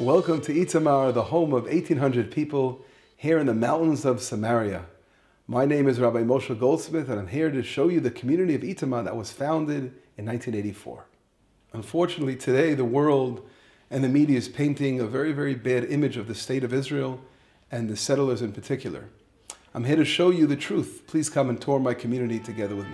Welcome to Itamar, the home of 1,800 people here in the mountains of Samaria. My name is Rabbi Moshe Goldsmith, and I'm here to show you the community of Itamar that was founded in 1984. Unfortunately, today the world and the media is painting a very, very bad image of the state of Israel and the settlers in particular. I'm here to show you the truth. Please come and tour my community together with me.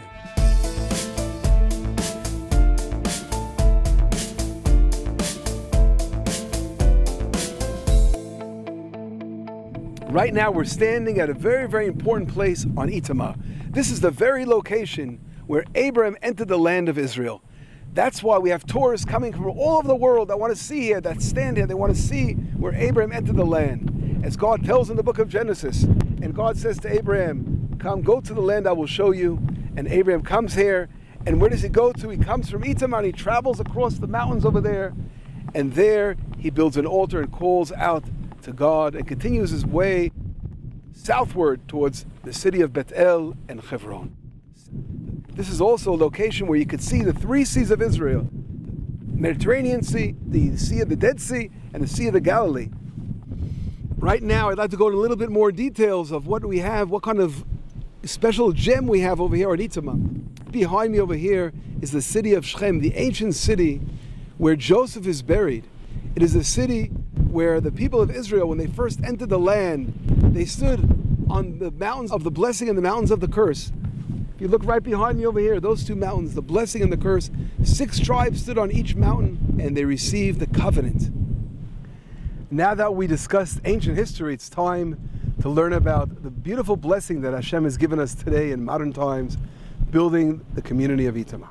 Right now we're standing at a very, very important place on Itamar. This is the very location where Abraham entered the land of Israel. That's why we have tourists coming from all over the world that want to see here, that stand here. They want to see where Abraham entered the land. As God tells in the book of Genesis, and God says to Abraham, come, go to the land I will show you. And Abraham comes here, and where does he go to? He comes from Itamar, and he travels across the mountains over there, and there he builds an altar and calls out to God and continues his way southward towards the city of Bethel and Hebron. This is also a location where you could see the three seas of Israel: Mediterranean Sea, the Sea of the Dead Sea, and the Sea of the Galilee. Right now, I'd like to go into a little bit more details of what we have, what kind of special gem we have over here at Itamar. Behind me over here is the city of Shechem, the ancient city where Joseph is buried. It is a city where the people of Israel, when they first entered the land, they stood on the mountains of the blessing and the mountains of the curse. If you look right behind me over here, those two mountains, the blessing and the curse, 6 tribes stood on each mountain and they received the covenant. Now that we discussed ancient history, it's time to learn about the beautiful blessing that Hashem has given us today in modern times, building the community of Itamar.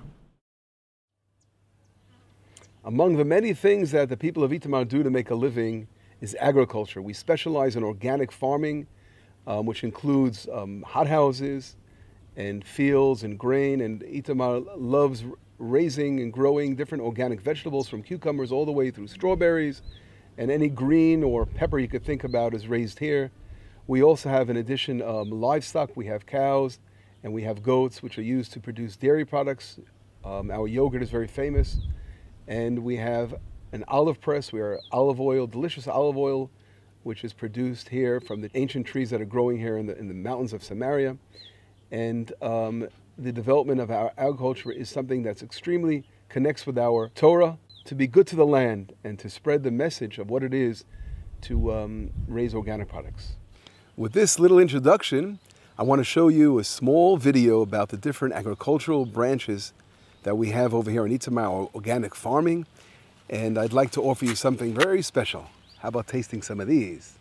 Among the many things that the people of Itamar do to make a living is agriculture. We specialize in organic farming, which includes hothouses and fields and grain. And Itamar loves raising and growing different organic vegetables, from cucumbers all the way through strawberries. And any green or pepper you could think about is raised here. We also have, in addition, livestock. We have cows and we have goats, which are used to produce dairy products. Our yogurt is very famous. And we have an olive press. We are olive oil, delicious olive oil, which is produced here from the ancient trees that are growing here in the mountains of Samaria. And the development of our agriculture is something that's extremely connects with our Torah, to be good to the land and to spread the message of what it is to raise organic products. With this little introduction, I want to show you a small video about the different agricultural branches that we have over here in Itamar, organic farming, and I'd like to offer you something very special. How about tasting some of these?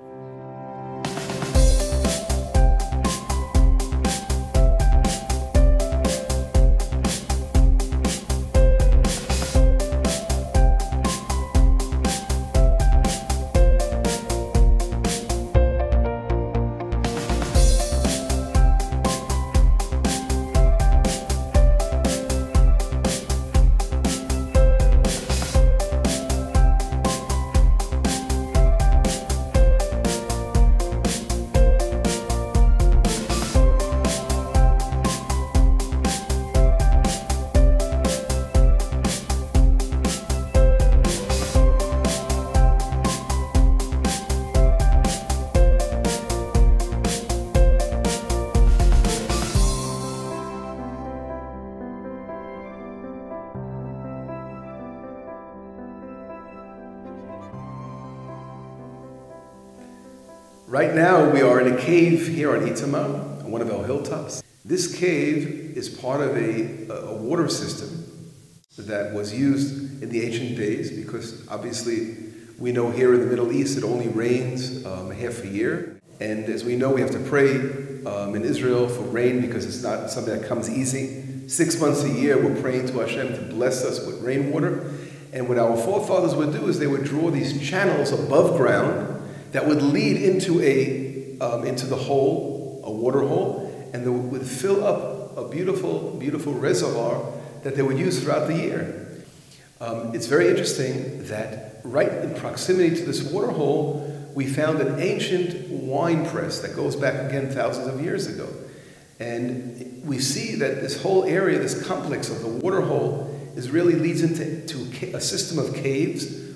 Right now we are in a cave here on Itamar, on one of our hilltops. This cave is part of a water system that was used in the ancient days, because obviously we know here in the Middle East it only rains half a year. And as we know, we have to pray in Israel for rain, because it's not something that comes easy. 6 months a year we're praying to Hashem to bless us with rainwater. And what our forefathers would do is they would draw these channels above ground that would lead into the hole, a water hole, and they would fill up a beautiful, beautiful reservoir that they would use throughout the year. It's very interesting that right in proximity to this water hole, we found an ancient wine press that goes back again thousands of years ago. And we see that this whole area, this complex of the water hole, really leads into a system of caves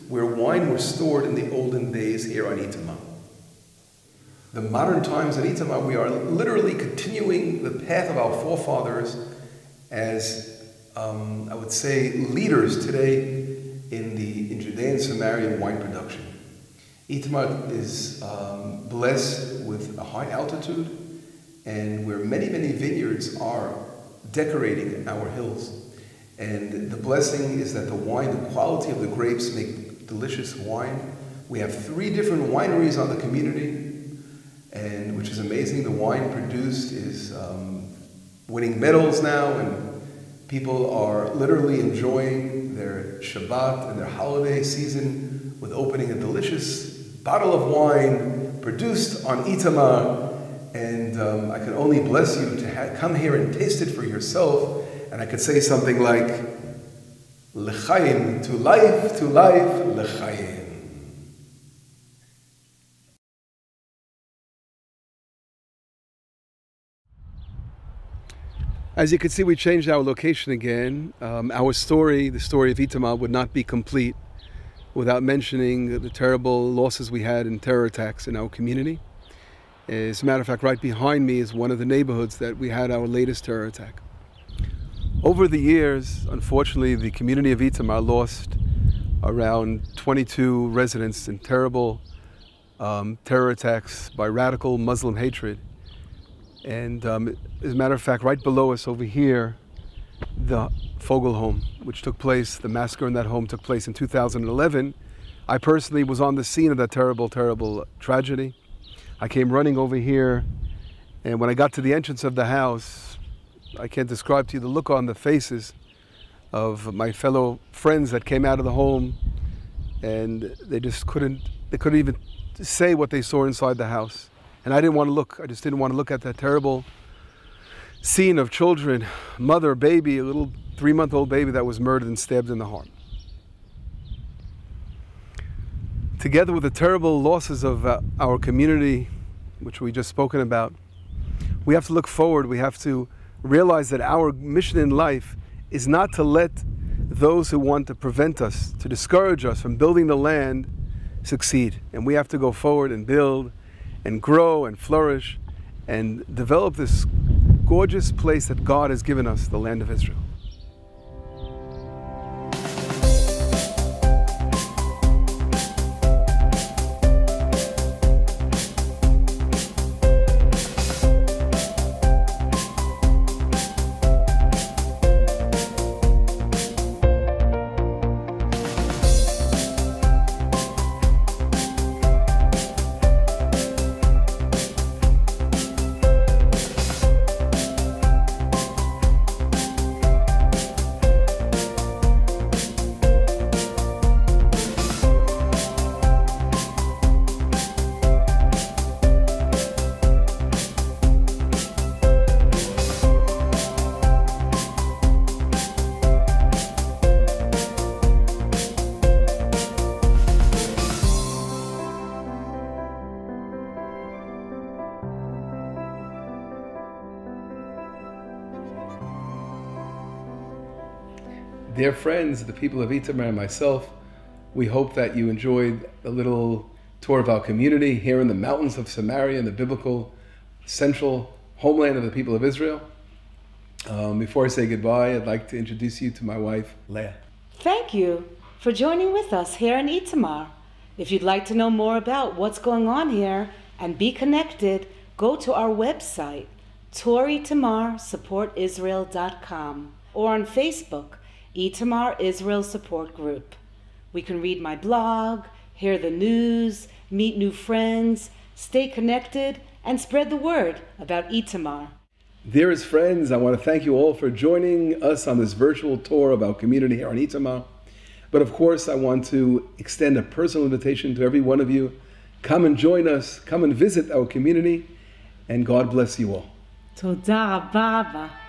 where wine was stored in the olden days here on Itamar. The modern times at Itamar, we are literally continuing the path of our forefathers as, I would say, leaders today in Judean Samarian wine production. Itamar is blessed with a high altitude, and where many, many vineyards are decorating our hills. And the blessing is that the wine, the quality of the grapes make delicious wine. We have 3 different wineries on the community, and which is amazing. The wine produced is winning medals now, and people are literally enjoying their Shabbat and their holiday season with opening a delicious bottle of wine produced on Itamar. And I can only bless you to come here and taste it for yourself. And I could say something like, L'chaim, to life, l'chaim. As you can see, we changed our location again. Our story, the story of Itamar, would not be complete without mentioning the terrible losses we had in terror attacks in our community. As a matter of fact, right behind me is one of the neighborhoods that we had our latest terror attack. Over the years, unfortunately, the community of Itamar lost around 22 residents in terrible terror attacks by radical Muslim hatred. And as a matter of fact, right below us over here, the Fogel home, which took place, the massacre in that home took place in 2011. I personally was on the scene of that terrible, terrible tragedy. I came running over here, and when I got to the entrance of the house, I can't describe to you the look on the faces of my fellow friends that came out of the home, and they couldn't even say what they saw inside the house. And I didn't want to look. I just didn't want to look at that terrible scene of children, mother, baby, a little 3-month-old baby that was murdered and stabbed in the heart. Together with the terrible losses of our community, which we just spoken about, we have to look forward. We have to realize that our mission in life is not to let those who want to prevent us, to discourage us from building the land, succeed. And we have to go forward and build and grow and flourish and develop this gorgeous place that God has given us, the land of Israel. Dear friends, the people of Itamar and myself, we hope that you enjoyed a little tour of our community here in the mountains of Samaria, in the biblical central homeland of the people of Israel. Before I say goodbye, I'd like to introduce you to my wife, Leah. Thank you for joining with us here in Itamar. If you'd like to know more about what's going on here and be connected, go to our website, itomarsupportisrael.com, or on Facebook, Itamar Israel Support Group. We can read my blog, hear the news, meet new friends, stay connected, and spread the word about Itamar. Dearest friends, I want to thank you all for joining us on this virtual tour of our community here on Itamar. But of course, I want to extend a personal invitation to every one of you. Come and join us, come and visit our community, and God bless you all. Toda Rabba.